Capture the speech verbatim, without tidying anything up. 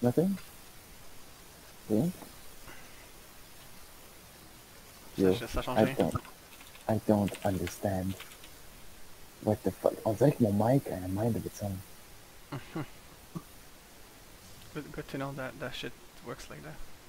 Nothing? Rien? Ça, Yo, ça a I changé. don't, I don't understand. What the fuck? On dirait que mon mic a un mind of its own. Good, good to know that that shit works like that.